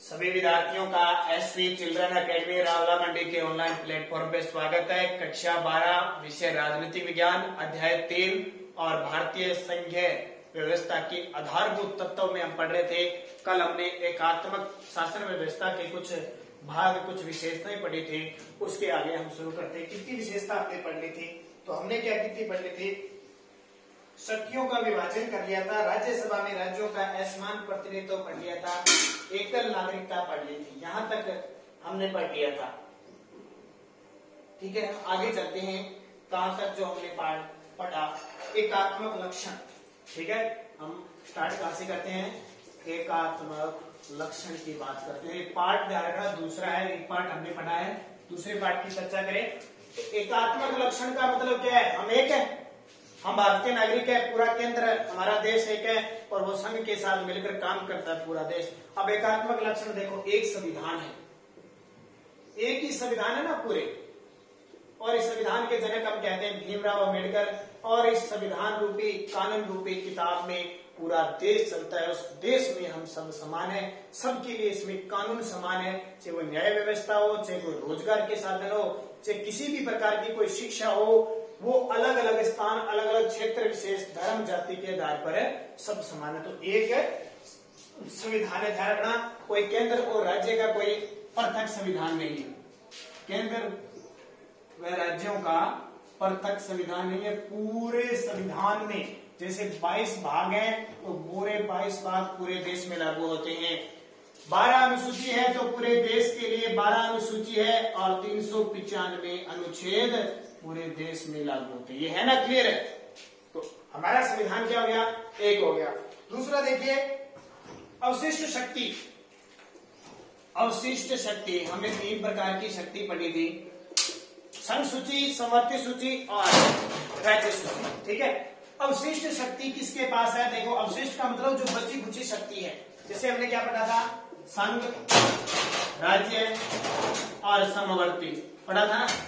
सभी विद्यार्थियों का SV children academy Rawla Mandi के ऑनलाइन प्लेटफॉर्म पे स्वागत है। कक्षा 12 विषय राजनीतिक विज्ञान अध्याय 3 और भारतीय संघीय व्यवस्था की आधारभूत तत्वों में हम पढ़ रहे थे। कल हमने एकात्मक शासन व्यवस्था के कुछ भाग, कुछ विशेषताएं पढ़ी थी। उसके आगे हम शुरू करते हैं। कितनी विशेषता हमने पढ़ ली थी? तो हमने क्या कितनी पढ़ ली थी? शक्तियों का विभाजन कर लिया था, राज्यसभा में राज्यों का असमान प्रतिनिधित्व पढ़ लिया था, एकल नागरिकता पढ़ ली थी। यहां तक हमने पढ़ लिया था। ठीक है, आगे चलते हैं। कहां तक जो हमने पढ़ा? एकात्मक लक्षण। ठीक है, हम स्टार्ट कहां से करते हैं? एकात्मक लक्षण की बात करते हैं। एक पार्ट ध्यान रखना, दूसरा है। एक पार्ट हमने पढ़ा है, दूसरे पार्ट की चर्चा करें। एकात्मक लक्षण का मतलब क्या है? हम एक है, हम भारतीय नागरिक है, पूरा केंद्र हमारा देश एक है और वो संघ के साथ मिलकर काम करता है पूरा देश। अब एकात्मक लक्षण देखो, एक संविधान है, एक ही संविधान है ना पूरे, और इस संविधान के जनक हम कहते हैं भीमराव अम्बेडकर। और इस संविधान रूपी, कानून रूपी किताब में पूरा देश चलता है। उस देश में हम सब समान है, सबके लिए इसमें कानून समान है, चाहे वो न्याय व्यवस्था हो, चाहे कोई रोजगार के साधन हो, चाहे किसी भी प्रकार की कोई शिक्षा हो, वो अलग अलग स्थान, अलग अलग क्षेत्र विशेष, धर्म, जाति के आधार पर है, सब समान है। तो एक संविधान है, ध्यान रखना। कोई केंद्र और राज्य का कोई पृथक संविधान नहीं है। केंद्र व राज्यों का पृथक संविधान नहीं है। पूरे संविधान में जैसे 22 भाग हैं, तो पूरे 22 भाग पूरे देश में लागू होते हैं। 12 अनुसूची है तो पूरे देश के लिए 12 अनुसूची है, और 395 अनुच्छेद पूरे देश में लागू होते हैं। ये है ना, क्लियर है? तो हमारा संविधान क्या हो गया? एक हो गया। दूसरा देखिए, अवशिष्ट शक्ति। अवशिष्ट शक्ति, हमने 3 प्रकार की शक्ति पढ़ी थी: संघ सूची, समवर्ती सूची और राज्य सूची। ठीक है, अवशिष्ट शक्ति किसके पास है? देखो, अवशिष्ट का मतलब जो बची खुची शक्ति है। जैसे हमने क्या पढ़ा था? संघ, राज्य और समवर्ती पढ़ा था ना।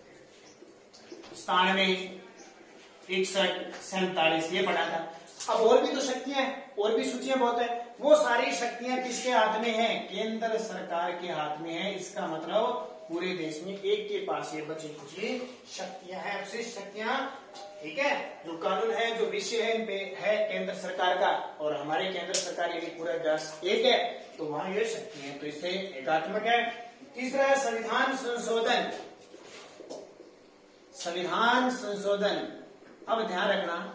97, 61, 47 ये पढ़ा था। अब और भी तो शक्तियां हैं, और भी सूचियां बहुत है। वो सारी शक्तियां किसके हाथ में है? केंद्र सरकार के हाथ में है। इसका मतलब पूरे देश में एक के पास ये बची खुची शक्तियां हैं, अवशिष्ट शक्तियां। ठीक है, जो कानून है, जो विषय है, इन पे है केंद्र सरकार का, और हमारे केंद्र सरकार यानी पूरा देश एक है, तो वहां ये शक्ति है, तो इससे एकात्मक है। तीसरा है संविधान संशोधन। संविधान संशोधन, अब ध्यान रखना,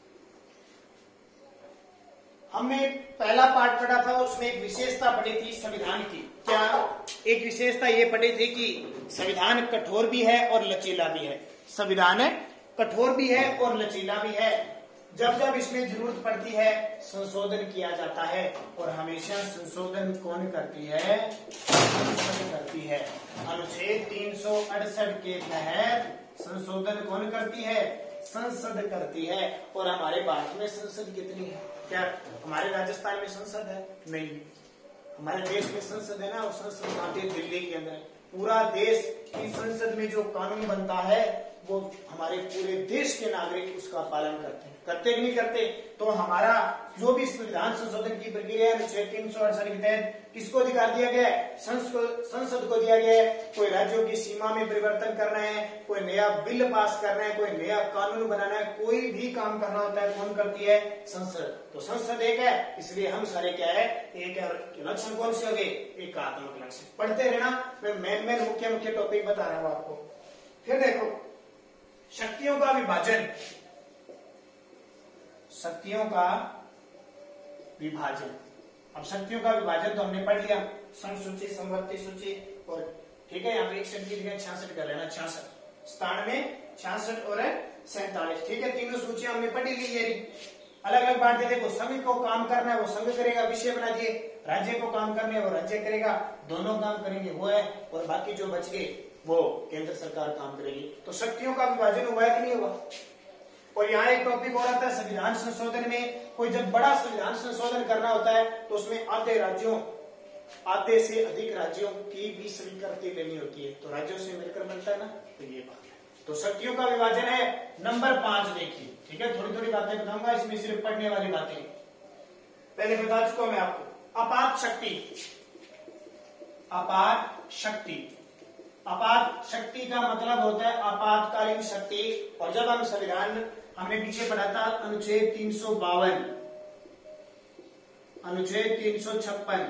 हमने पहला पार्ट पढ़ा था, उसमें एक विशेषता पढ़ी थी संविधान की। क्या एक विशेषता ये पढ़ी थी कि संविधान कठोर भी है और लचीला भी है। संविधान कठोर भी है और लचीला भी है। जब जब इसमें जरूरत पड़ती है संशोधन किया जाता है, और हमेशा संशोधन कौन करती है? संसद करती है। अनुच्छेद 368 के तहत संशोधन कौन करती है? संसद करती है। और हमारे भारत में संसद कितनी है? क्या हमारे राजस्थान में संसद है? नहीं, हमारे देश में संसद है ना, और संसद कहाँ पे? दिल्ली के अंदर। पूरा देश की संसद में जो कानून बनता है, वो हमारे पूरे देश के नागरिक उसका पालन करते हैं। करते कि नहीं करते? तो हमारा जो भी संविधान संशोधन की प्रक्रिया है, 368 के तहत किसको अधिकार दिया गया है? संसद को दिया गया है। कोई राज्यों की सीमा में परिवर्तन करना है, कोई नया बिल पास करना है, कोई नया कानून बनाना है, कोई भी काम करना होता है, कौन करती है? संसद। तो संसद एक है, इसलिए हम सारे क्या है? एक है। लक्षण कौन से हो गए? एकात्मक लक्षण। पढ़ते रहना, मैं मेन मुख्य मुख्य टॉपिक बता रहा हूं आपको। फिर देखो, शक्तियों का विभाजन। शक्तियों का विभाजन। अब शक्तियों का विभाजन तो हमने पढ़ लिया, संघ सूची, समवर्ती सूची, और ठीक है, यहाँ पे 61 की जगह 66 कर लेना। 66, 97, 66 और 47। ठीक है, तीनों सूचियां हमने पढ़ी ली। ये अलग अलग बात देखो, संघ को काम करना है वो संघ करेगा, विषय बना दिए। राज्य को काम करना है वो राज्य करेगा, दोनों काम करेंगे वो है, और बाकी जो बच गए वो केंद्र सरकार काम करेगी। तो शक्तियों का विभाजन हुआ है कि नहीं हुआ? और यहाँ एक टॉपिक हो रहा था संविधान संशोधन में, कोई जब बड़ा संविधान संशोधन करना होता है तो उसमें आधे से अधिक राज्यों की भी स्वीकृति लेनी होती है, तो राज्यों से मिलकर बनता है ना, तो ये बात है। तो शक्तियों का विभाजन है नंबर 5। देखिए, ठीक है, थोड़ी थोड़ी बातें बताऊंगा, इसमें सिर्फ पढ़ने वाली बातें। पहले बता चुका मैं आपको। आपात शक्ति, आपात शक्ति। आपात शक्ति का मतलब होता है आपातकालीन शक्ति। और जब हम संविधान हमने पीछे पढ़ा था अनुच्छेद 352, अनुच्छेद 356,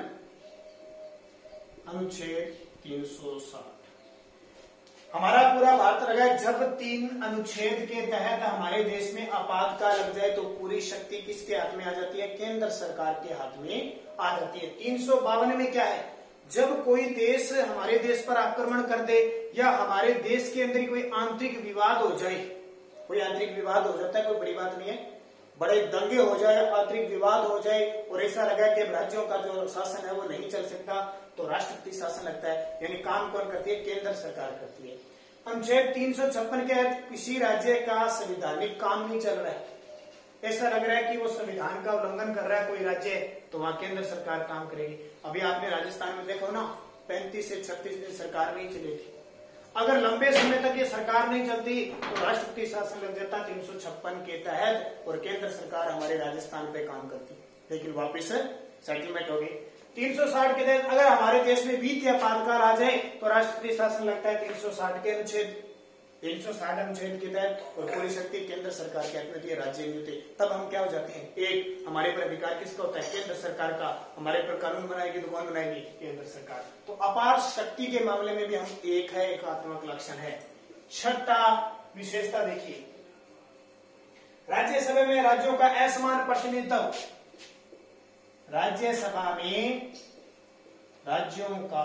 अनुच्छेद 360, हमारा पूरा भारत लगा। जब 3 अनुच्छेद के तहत हमारे देश में आपातकाल लग जाए तो पूरी शक्ति किसके हाथ में आ जाती है? केंद्र सरकार के हाथ में आ जाती है। 352 में क्या है? जब कोई देश हमारे देश पर आक्रमण कर दे या हमारे देश के अंदर कोई आंतरिक विवाद हो जाए, कोई आंतरिक विवाद हो जाता है, कोई बड़ी बात नहीं है, बड़े दंगे हो जाए, आंतरिक विवाद हो जाए और ऐसा लगा कि राज्यों का जो शासन है वो नहीं चल सकता, तो राष्ट्रपति शासन लगता है। यानी काम कौन करती है? केंद्र सरकार करती है। अनुच्छेद 356 के तहत किसी राज्य का संवैधानिक काम नहीं चल रहा है, ऐसा लग रहा है कि वो संविधान का उल्लंघन कर रहा है कोई राज्य, तो वहां केंद्र सरकार काम करेगी। अभी आपने राजस्थान में देखो ना, 35 से 36 दिन सरकार नहीं चलेगी। अगर लंबे समय तक ये सरकार नहीं चलती तो राष्ट्रपति शासन लग जाता 356 के तहत और केंद्र सरकार हमारे राजस्थान पे काम करती, लेकिन वापिस सेटलमेंट हो गई। 360 के तहत अगर हमारे देश में वित्तीय आपातकाल आ जाए तो राष्ट्रपति शासन लगता है 360 के अनुच्छेद 360 अनुच्छेद के तहत और पूरी शक्ति केंद्र सरकार के हाथ में होती है, राज्य नहीं होते। तब हम क्या हो जाते हैं? एक, हमारे पर अधिकार किसका होता है? केंद्र सरकार का। हमारे पर कानून बनाएगी तो कौन बनाएगी? केंद्र सरकार। तो अपार शक्ति के मामले में भी हम एक है, एकात्मक लक्षण है। छठा विशेषता देखिए, राज्यसभा में राज्यों का असमान प्रतिनिधित्व। राज्यसभा में राज्यों का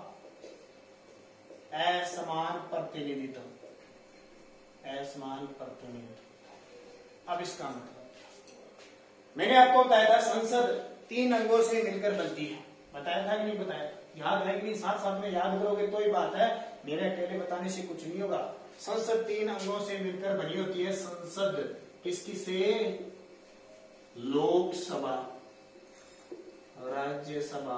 असमान प्रतिनिधित्व, असमान प्रतिनिधित्व। अब इसका मतलब मैंने आपको बताया था संसद 3 अंगों से मिलकर बनती है, बताया था कि नहीं बताया? याद है कि नहीं? साथ साथ में याद करोगे तो ही बात है, मेरे अकेले बताने से कुछ नहीं होगा। संसद 3 अंगों से मिलकर बनी होती है। संसद किसकी से? लोकसभा, राज्यसभा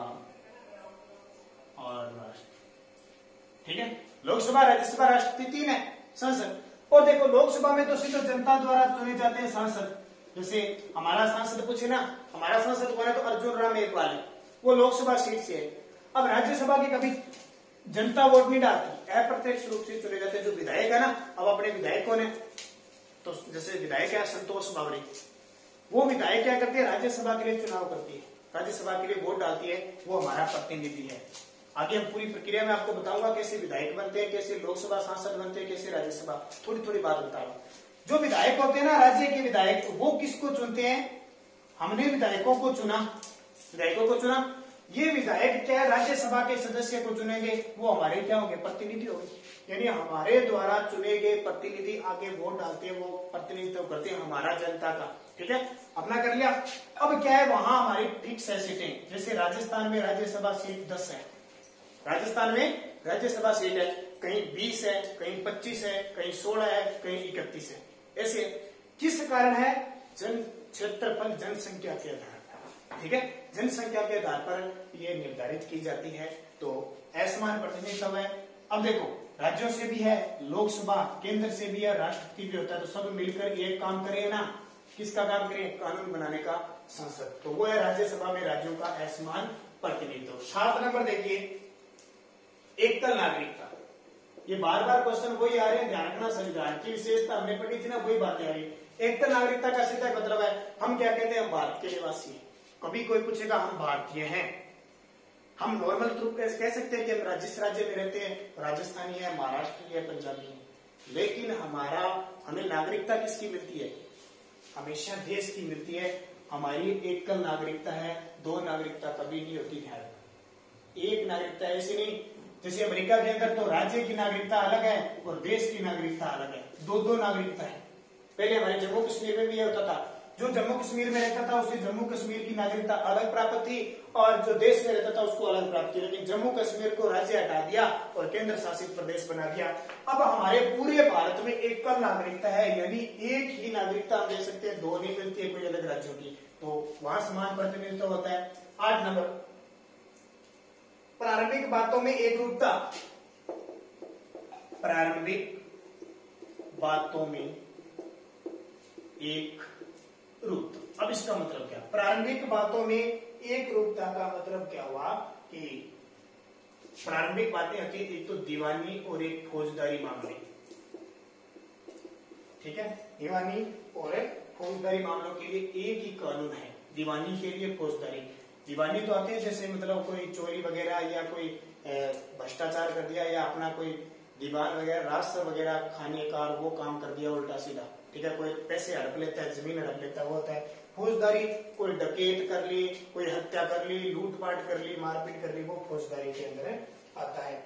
और राष्ट्रपति। ठीक है, लोकसभा, राज्यसभा, राष्ट्रपति 3 है संसद। और देखो लोकसभा में तो सीधे जनता द्वारा चुने जाते हैं सांसद। जैसे हमारा सांसद पूछे ना, हमारा सांसद कौन है? तो अर्जुन राम मेघवाल है, वो लोकसभा सीट से है। अब राज्यसभा की कभी जनता वोट नहीं डालती, अप्रत्यक्ष रूप से चुने जाते हैं। जो विधायक है ना, अब अपने विधायक कौन है? तो जैसे विधायक है संतोष बावरी, वो विधायक क्या करते हैं? राज्यसभा के लिए चुनाव करती है, राज्यसभा के लिए वोट डालती है, वो हमारा प्रतिनिधि है। आगे हम पूरी प्रक्रिया में आपको बताऊंगा कैसे विधायक बनते हैं, कैसे लोकसभा सांसद बनते हैं, कैसे राज्यसभा, थोड़ी थोड़ी बात बताऊंगा। जो विधायक होते हैं ना, राज्य के विधायक, वो किसको चुनते हैं? हमने विधायकों को चुना, विधायकों को चुना। ये विधायक क्या है? राज्यसभा के सदस्य को चुनेंगे, वो हमारे क्या होंगे? प्रतिनिधि होंगे। यानी हमारे द्वारा चुने गए प्रतिनिधि आगे वोट डालते हैं, वो प्रतिनिधित्व करते हैं हमारा जनता का। ठीक है, अपना कर लिया। अब क्या है? वहां हमारी फिक्स है सीटें। जैसे राजस्थान में राज्यसभा सीट 10 है, राजस्थान में राज्यसभा सीट है, कहीं 20 है, कहीं 25 है, कहीं 16 है, कहीं 31 है। ऐसे किस कारण है? जन क्षेत्रफल, जनसंख्या के आधार पर। ठीक है, जनसंख्या के आधार पर ये निर्धारित की जाती है। तो असमान प्रतिनिधित्व है। अब देखो राज्यों से भी है लोकसभा, केंद्र से भी है, राष्ट्रपति भी होता है, तो सब मिलकर एक काम करें ना। किसका काम करें? कानून बनाने का संसद। तो वो है राज्यसभा में राज्यों का असमान प्रतिनिधित्व। 7 नंबर देखिए, एकल नागरिकता। ये बार बार क्वेश्चन वही आ रहे हैं, ध्यान रखना। संविधान की विशेषता हमने पढ़ी थी ना, वही बातें आ रही है। एकल नागरिकता का सीधा मतलब है हम क्या कहते हैं? हम भारत के निवासी हैं। कभी कोई पूछेगा हम भारतीय हैं, हम नॉर्मल रूप में कह सकते हैं कि हम जिस राज्य में रहते हैं, राजस्थानी है, महाराष्ट्र है, पंजाबी है, लेकिन हमें नागरिकता किसकी मिलती है? हमेशा देश की मिलती है। हमारी एकल नागरिकता है, 2 नागरिकता कभी नहीं होती। ध्यान, एक नागरिकता ऐसी नहीं, जैसे अमेरिका के अंदर तो राज्य की नागरिकता अलग है और देश की नागरिकता अलग है, 2 नागरिकता है। पहले हमारे जम्मू कश्मीर में भी यह होता था, जो जम्मू कश्मीर में रहता था उसे जम्मू कश्मीर की नागरिकता अलग प्राप्त थी और जो देश में रहता था उसको अलग प्राप्त थी। लेकिन जम्मू कश्मीर को राज्य हटा दिया और केंद्र शासित प्रदेश बना दिया। अब हमारे पूरे भारत में एकल नागरिकता है, यानी एक ही नागरिकता हम दे सकते हैं, 2 नहीं मिलती है कोई अलग राज्यों की, तो वहां समान प्रतिनिधित्व होता है। 8 नंबर, प्रारंभिक बातों में एक रूपता। प्रारंभिक बातों में एक रूपता। अब इसका मतलब क्या? प्रारंभिक बातों में एक रूपता का मतलब क्या हुआ कि प्रारंभिक बातें होती है, एक तो दीवानी और एक फौजदारी मामले। ठीक है, दीवानी और फौजदारी मामलों के लिए एक ही कानून है, दीवानी के लिए फौजदारी। दीवानी तो आते हैं जैसे मतलब कोई चोरी वगैरह या कोई भ्रष्टाचार कर दिया या अपना कोई दीवार वगैरह रास्ता वगैरह खाने का वो काम कर दिया उल्टा सीधा। ठीक है, कोई पैसे हड़प लेता है, जमीन हड़प लेता है, वो होता है फौजदारी। कोई डकैत कर ली, कोई हत्या कर ली, लूटपाट कर ली, मारपीट कर ली, वो फौजदारी के अंदर आता है।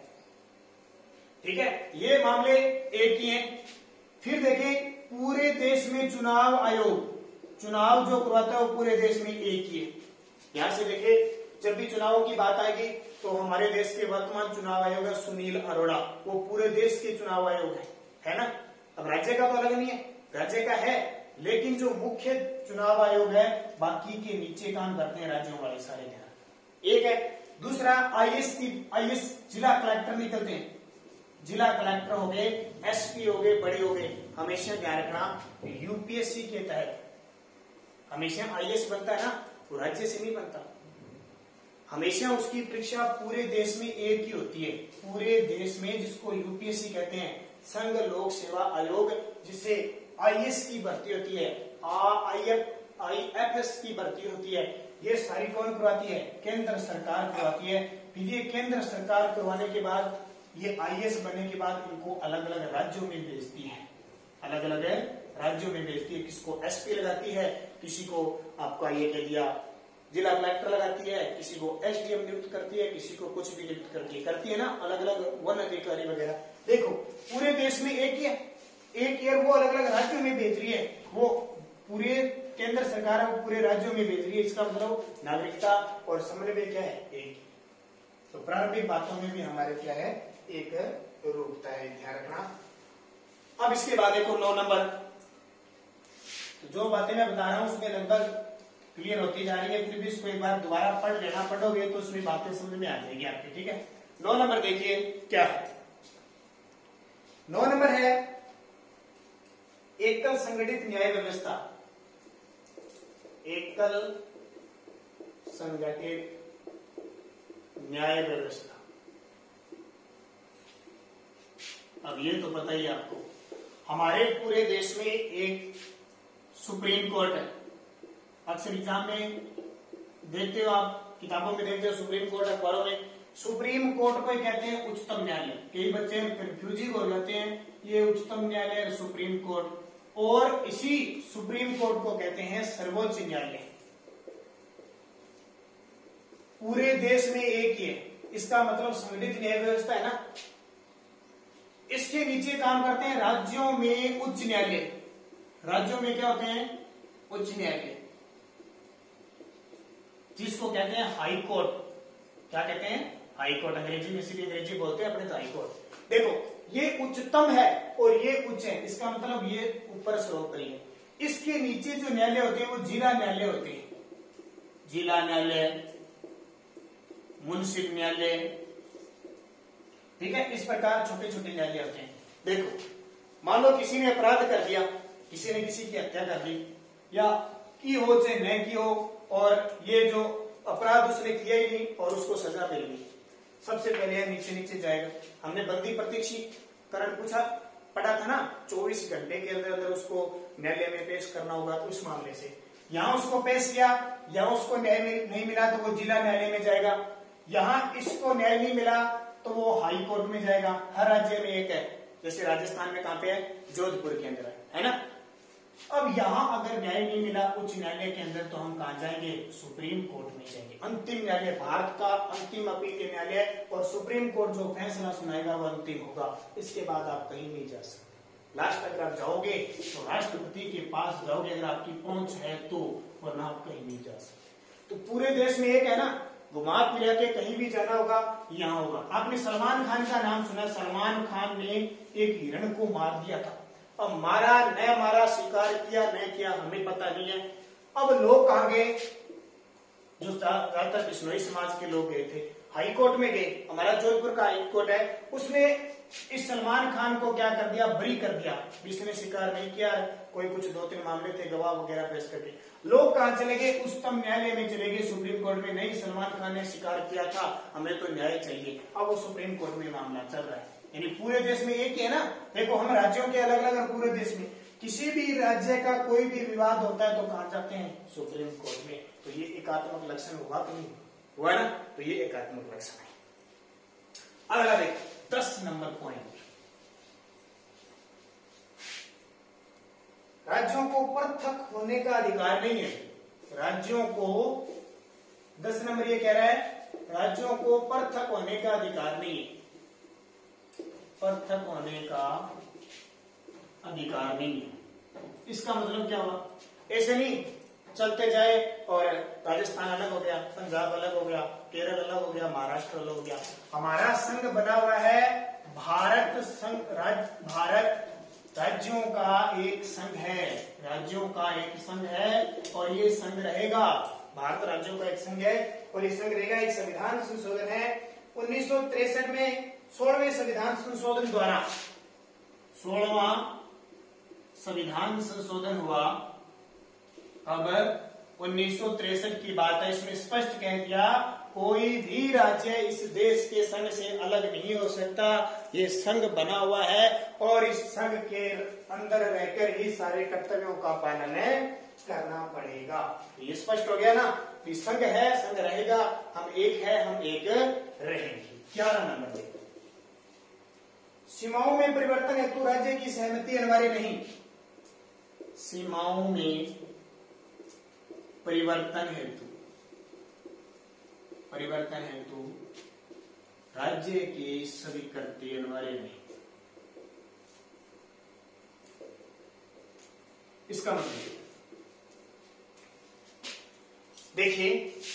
ठीक है, ये मामले एक ही हैं। फिर देखें, पूरे देश में चुनाव आयोग चुनाव जो करवाता है वो पूरे देश में एक ही है। यहां से देखिए, जब भी चुनावों की बात आएगी तो हमारे देश के वर्तमान चुनाव आयोग है सुनील अरोड़ा, वो पूरे देश के चुनाव आयोग है ना। अब राज्य का तो अलग नहीं है, राज्य का है, लेकिन जो मुख्य चुनाव आयोग है बाकी के नीचे काम करते हैं राज्यों वाले सारे ध्यान। एक है। दूसरा, आईएएस जिला कलेक्टर निकलते हैं, जिला कलेक्टर हो गए, एसपी हो गए, बड़े हो गए। हमेशा ध्यान रखना, यूपीएससी के तहत हमेशा आईएएस बनता है ना, वो राज्य से नहीं बनता। हमेशा उसकी परीक्षा पूरे देश में एक ही होती है, पूरे देश में, जिसको यूपीएससी कहते हैं, संघ लोक सेवा आयोग, जिससे आईएएस की भर्ती होती है, आईएफएस की भर्ती होती है। ये सारी कौन करवाती है? केंद्र सरकार करवाती है। फिर ये केंद्र सरकार करवाने के बाद ये आईएएस बनने के बाद इनको अलग अलग राज्यों में भेजती है, अलग अलग राज्यों में भेजती है। किसको एसपी लगाती है, किसी को आपका ये कह दिया जिला कलेक्टर लगाती है, किसी को एसडीएम नियुक्त करती है, किसी को कुछ भी नियुक्त करती है ना, अलग अलग वन अधिकारी वगैरह। देखो, पूरे देश में एक ही है, एक ईयर वो अलग अलग राज्यों में भेज रही है, वो पूरे केंद्र सरकार है वो पूरे राज्यों में भेज रही है। इसका मतलब नागरिकता और समन्वय क्या है? एक। तो प्रारंभिक बातों में भी हमारे क्या है? एक रूपता है, ध्यान रखना। अब इसके बाद देखो 9 नंबर, तो जो बातें मैं बता रहा हूं उसमें लगभग क्लियर होती जा रही है, फिर भी इसको एक बार दोबारा पढ़ लेना, पढ़ोगे तो उसमें बातें समझ में आ जाएगी आपकी। ठीक है, 9 नंबर देखिए क्या है। 9 नंबर है एकल संगठित न्याय व्यवस्था। एकल संगठित न्याय व्यवस्था। अब ये तो पता ही आपको, हमारे पूरे देश में एक सुप्रीम कोर्ट है। अक्सर एग्जाम में देखते हो आप, किताबों में देखते हो सुप्रीम कोर्ट, अखबारों में। सुप्रीम कोर्ट को कहते हैं उच्चतम न्यायालय। कई बच्चे कंफ्यूजिंग हो जाते हैं, ये उच्चतम न्यायालय, सुप्रीम कोर्ट, और इसी सुप्रीम कोर्ट को कहते हैं सर्वोच्च न्यायालय। पूरे देश में एक ही है, इसका मतलब संगठित न्याय व्यवस्था है ना। इसके नीचे काम करते हैं राज्यों में उच्च न्यायालय। राज्यों में क्या होते हैं? उच्च न्यायालय, जिसको कहते हैं हाई कोर्ट। क्या कहते हैं? High court. अंग्रेजी में इसीलिए अंग्रेजी बोलते हैं अपने, तो हाई कोर्ट। देखो, ये उच्चतम है और ये उच्च है, इसका मतलब ये ऊपर सर्वोपरि है। इसके नीचे जो न्यायालय होते हैं वो जिला न्यायालय होते हैं। जिला न्यायालय, मुंसिफ न्यायालय, ठीक है, इस प्रकार छोटे छोटे न्यायालय होते हैं। देखो, मान लो किसी ने अपराध कर दिया, किसी ने किसी की हत्या कर दी, या की हो चाहे न की हो, और ये जो अपराध उसने किया ही नहीं और उसको सजा मिल गई, सबसे पहले नीचे नीचे जाएगा। हमने बंदी प्रत्यक्षीकरण पूछा पढ़ा था ना, 24 घंटे के अंदर अंदर उसको न्यायालय में पेश करना होगा। तो इस मामले से यहाँ उसको पेश किया, यहाँ उसको न्याय नहीं मिला तो वो जिला न्यायालय में जाएगा। यहाँ इसको न्याय नहीं मिला तो वो हाई कोर्ट में जाएगा। हर राज्य में एक है, जैसे राजस्थान में कहाँ पे है? जोधपुर के अंदर है ना। अब यहाँ अगर न्याय नहीं मिला उच्च न्यायालय के अंदर, तो हम कहाँ जाएंगे? सुप्रीम कोर्ट में जाएंगे। अंतिम न्यायालय, भारत का अंतिम अपीलीय न्यायालय, और सुप्रीम कोर्ट जो फैसला सुनाएगा वो अंतिम होगा। इसके बाद आप कहीं नहीं जा सकते। लास्ट अगर आप जाओगे तो राष्ट्रपति के पास जाओगे, अगर आपकी पहुंच है तो, वरना आप कहीं नहीं जा सकते। तो पूरे देश में एक है ना, घुमा फिरा के कहीं भी जाना होगा, यहाँ होगा। आपने सलमान खान का नाम सुना? सलमान खान ने एक हिरण को मार दिया था। अब मारा न मारा, स्वीकार किया न किया, हमें पता नहीं है। अब लोग कहाँ गए? जो ज्यादातर बिश्नोई समाज के लोग गए थे, हाई कोर्ट में गए। हमारा जोधपुर का हाई कोर्ट है, उसने इस सलमान खान को क्या कर दिया, बरी कर दिया। इसने स्वीकार नहीं किया, कोई कुछ 2-3 मामले थे गवाह वगैरह पेश करके। लोग कहां चले गए, उच्चतम न्यायालय में चले गए, सुप्रीम कोर्ट में। नहीं, सलमान खान ने स्वीकार किया था, हमें तो न्याय चाहिए। अब वो सुप्रीम कोर्ट में मामला चल रहा है। यानी पूरे देश में एक ही है ना। देखो, हम राज्यों के अलग अलग और पूरे देश में किसी भी राज्य का कोई भी विवाद होता है तो कहां जाते हैं, सुप्रीम कोर्ट में। तो ये एकात्मक लक्षण हुआ कि नहीं हुआ ना, तो ये एकात्मक लक्षण है। अगला देख 10 नंबर पॉइंट, राज्यों को पृथक होने का अधिकार नहीं है। राज्यों को 10 नंबर ये कह रहा है, राज्यों को पृथक होने का अधिकार नहीं है। पृथक होने का अधिकार नहीं है, इसका मतलब क्या हुआ, ऐसे नहीं चलते जाए और राजस्थान अलग हो गया, पंजाब अलग हो गया, केरल अलग हो गया, महाराष्ट्र अलग हो गया। हमारा संघ बना हुआ है भारत संघ, भारत राज्यों का एक संघ है, राज्यों का एक संघ है और ये संघ रहेगा। भारत राज्यों का एक संघ है और ये संघ रहेगा। एक संविधान संशोधन है 1963 में, 16वें संविधान संशोधन द्वारा 16वां संविधान संशोधन हुआ। अब 1963 की बात है, इसमें स्पष्ट कह दिया कोई भी राज्य इस देश के संघ से अलग नहीं हो सकता। ये संघ बना हुआ है और इस संघ के अंदर रहकर ही सारे कर्तव्यों का पालन करना पड़ेगा। ये स्पष्ट हो गया ना, ये संघ है, संघ रहेगा, हम एक है, हम एक रहेंगे। 11 नंबर देखो, सीमाओं में परिवर्तन हेतु राज्य की सहमति अनिवार्य नहीं। सीमाओं में परिवर्तन हेतु राज्य की स्वीकृति अनिवार्य नहीं। इसका मतलब देखिए,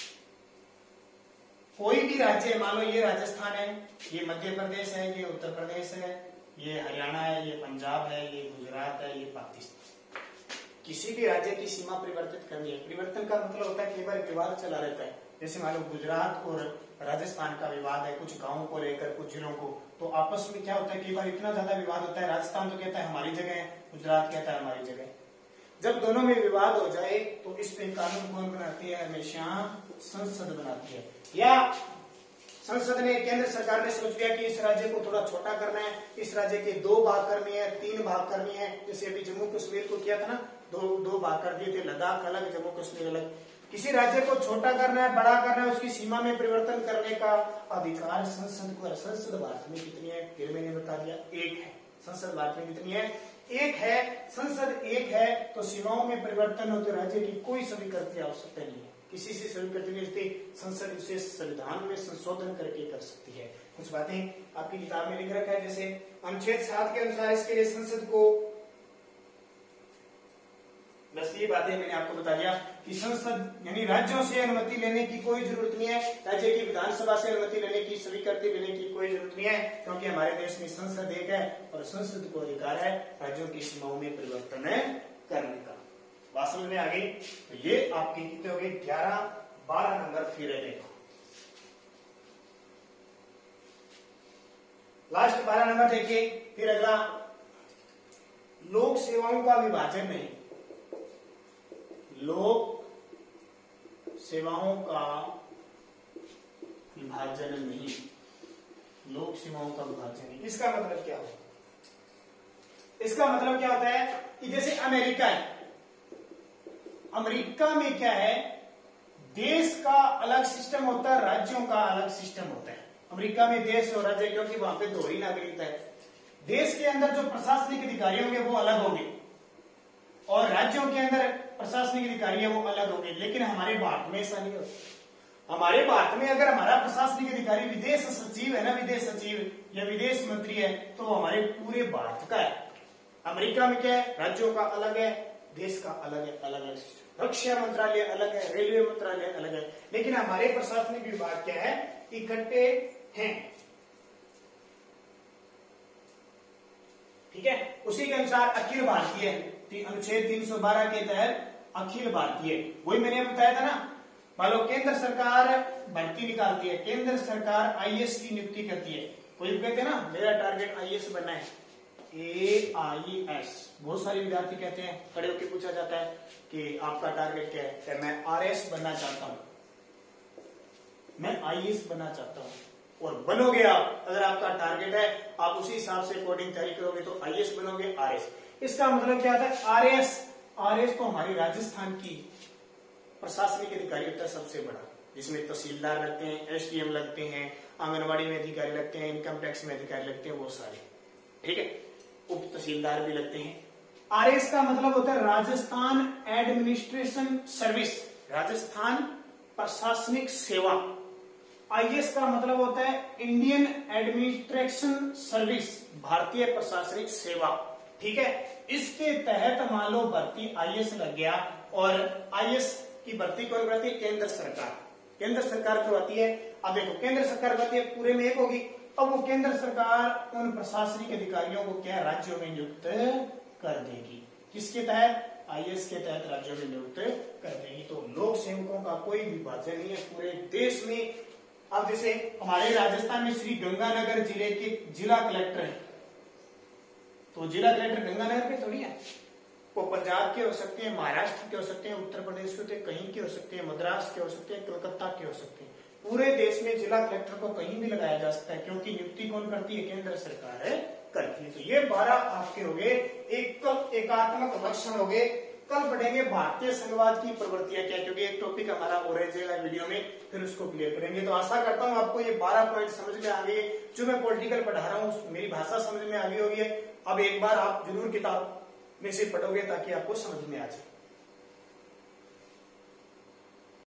कोई भी राज्य, मान लो ये राजस्थान है, ये मध्य प्रदेश है, ये उत्तर प्रदेश है, ये हरियाणा है, ये पंजाब है, ये गुजरात है, ये पाकिस्तान। किसी भी राज्य की सीमा परिवर्तित करनी है। परिवर्तन का मतलब होता है कई बार विवाद चला रहता है। जैसे मान लो गुजरात और राजस्थान का विवाद है, कुछ गांवों को लेकर, कुछ जिलों को, तो आपस में क्या होता है, कई बार इतना ज्यादा विवाद होता है, राजस्थान तो कहता है हमारी जगह है, गुजरात कहता है हमारी जगह है। जब दोनों में विवाद हो जाए तो इस पे कानून कौन बनाती है, हमेशा संसद बनाती है। या संसद ने, केंद्र सरकार ने सोच लिया कि इस राज्य को थोड़ा छोटा करना है, इस राज्य के 2 भाग करने हैं, 3 भाग करनी है। जैसे अभी जम्मू कश्मीर को किया था ना, दो भाग कर दिए थे, लद्दाख अलग, जम्मू कश्मीर अलग। किसी राज्य को छोटा करना है, बड़ा करना है, उसकी सीमा में परिवर्तन करने का अधिकार संसद को है। संसद भारत में कितनी है, फिर मैंने बता दिया, 1 है। संसद भारत में कितनी है, 1 है। संसद 1 है तो सीमाओं में परिवर्तन हो तो राज्य की कोई स्वीकृति आवश्यकता नहीं है, किसी से स्वीकृति नहीं होती। संसद उसे संविधान में संशोधन करके कर सकती है। कुछ बातें आपकी किताब में लिख रखा है, जैसे अनुच्छेद 7 के अनुसार इसके लिए संसद को, बस ये बातें मैंने आपको बता दिया कि संसद यानी राज्यों से अनुमति लेने की कोई जरूरत नहीं है, राज्य की विधानसभा से अनुमति लेने की, स्वीकृति लेने की कोई जरूरत नहीं है, क्योंकि हमारे देश में संसद एक है और संसद को अधिकार है राज्यों की सीमाओं में परिवर्तन करने का। बात समझ में आ गई? तो ये आपकी कितने हो गए, 11-12 नंबर फिर देखो। लास्ट 12 नंबर देखिए, फिर अगला, लोक सेवाओं का विभाजन नहीं। लोक सेवाओं का विभाजन नहीं, लोक सेवाओं का विभाजन नहीं। इसका मतलब क्या होता है? इसका मतलब क्या होता है कि जैसे अमेरिका है, अमेरिका में क्या है, देश का अलग सिस्टम होता है, राज्यों का अलग सिस्टम होता है। अमेरिका में देश और राज्य, क्योंकि वहां पे दोहरी नागरिकता है। देश के अंदर जो प्रशासनिक अधिकारी होंगे वो अलग होंगे और राज्यों के अंदर प्रशासनिक अधिकारी है वो अलग होंगे। लेकिन हमारे भारत में ऐसा नहीं होता। हमारे भारत में अगर हमारा प्रशासनिक अधिकारी विदेश सचिव है ना, विदेश सचिव या विदेश मंत्री है, तो वो हमारे पूरे भारत का है। अमेरिका में क्या है, राज्यों का अलग है, देश का अलग है, अलग अलग सिस्टम। रक्षा मंत्रालय अलग है, रेलवे मंत्रालय अलग है, लेकिन हमारे प्रशासनिक विभाग क्या है, इकट्ठे हैं। ठीक है, उसी के अनुसार अखिल भारतीय अनुच्छेद 312 के तहत अखिल भारतीय, वही मैंने बताया था ना। मान लो केंद्र सरकार भर्ती निकालती है, केंद्र सरकार आईएएस की नियुक्ति करती है, कोई कहते हैं ना मेरा टारगेट आईएएस बनना है, AIS। बहुत सारे विद्यार्थी कहते हैं, खड़े होकर पूछा जाता है कि आपका टारगेट क्या है, मैं RS बनना चाहता हूं, मैं IAS बनना चाहता हूं। और बनोगे आप, अगर आपका टारगेट है आप उसी हिसाब से कोडिंग तैयारी करोगे तो IAS बनोगे, RS। इसका मतलब क्या आता है, RS तो हमारी राजस्थान की प्रशासनिक अधिकारी होता है सबसे बड़ा, जिसमें तहसीलदार लगते हैं, SDM लगते हैं, आंगनबाड़ी में अधिकारी लगते हैं, इनकम टैक्स में अधिकारी लगते हैं, वो सारे, ठीक है, उप तहसीलदार भी लगते हैं। RS का मतलब होता है राजस्थान एडमिनिस्ट्रेशन सर्विस, राजस्थान प्रशासनिक सेवा। IAS का मतलब होता है इंडियन एडमिनिस्ट्रेशन सर्विस, भारतीय प्रशासनिक सेवा, ठीक है। इसके तहत मान लो भर्ती IAS लग गया, और IAS की भर्ती कौन करती है, केंद्र सरकार, केंद्र सरकार करवाती है। अब देखो केंद्र सरकार करती है, पूरे में एक होगी, अब वो केंद्र सरकार उन प्रशासनिक अधिकारियों को क्या राज्यों में नियुक्त कर देगी, किसके तहत, IAS के तहत राज्यों में नियुक्त कर देगी। तो लोक सेवकों का कोई विभाजन नहीं है पूरे देश में। अब जैसे हमारे राजस्थान में श्री गंगानगर जिले के जिला कलेक्टर है, तो जिला कलेक्टर गंगानगर के थोड़ी है, वो पंजाब के हो सकते हैं, महाराष्ट्र के हो सकते हैं, उत्तर प्रदेश के होते हैं, कहीं के हो सकते हैं, मद्रास के हो सकते हैं, कलकत्ता के हो सकते हैं। पूरे देश में जिला कलेक्टर को कहीं भी लगाया जा सकता है, क्योंकि नियुक्ति कौन करती है, केंद्र सरकार है करती है। तो ये 12 आपके हो गए एकात्मक लक्षण हो गए। कल पढ़ेंगे भारतीय संघवाद की प्रवृत्तियां क्या, क्योंकि एक टॉपिक हमारा और रह जाएगा वीडियो में, फिर उसको क्लियर करेंगे। तो आशा करता हूं आपको ये 12 पॉइंट समझ में आ गए। जो मैं पॉलिटिकल पढ़ा रहा हूँ मेरी भाषा समझ में आ गई होगी। अब एक बार आप जरूर किताब में से पढ़ोगे ताकि आपको समझ में आ जाए।